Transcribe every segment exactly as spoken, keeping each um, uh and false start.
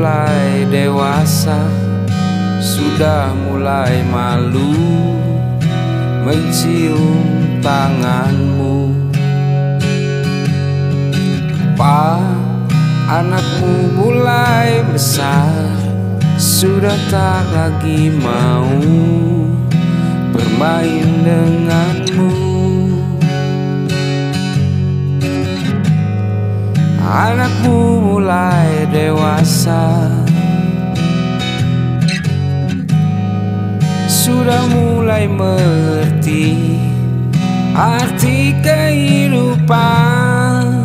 mulai dewasa, sudah mulai malu mencium tanganmu. Pa, anakmu mulai besar, sudah tak lagi mau bermain denganmu. Anakmu mulai dewasa, sudah mulai mengerti arti kehidupan.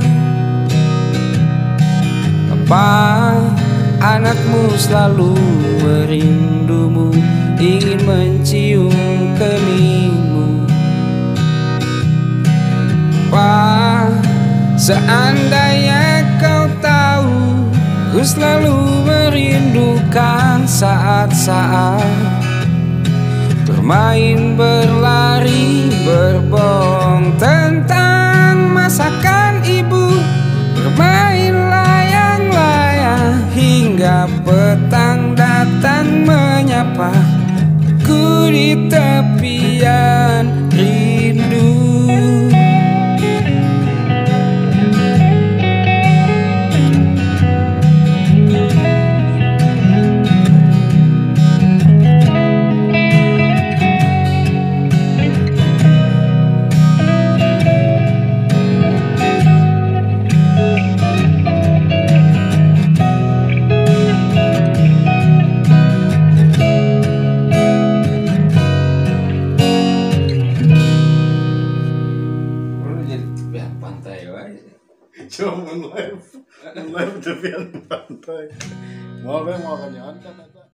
Pa, anakmu selalu merindumu, ingin mencium keningmu. Pa, seandainya kau tahu, ku selalu merindukan saat-saat bermain, berlari, berbohong tentang masakan ibu, bermain layang-layang hingga petang datang menyapa ku di tepian rindu. Coba live, live tepian pantai. Mau apa mau kan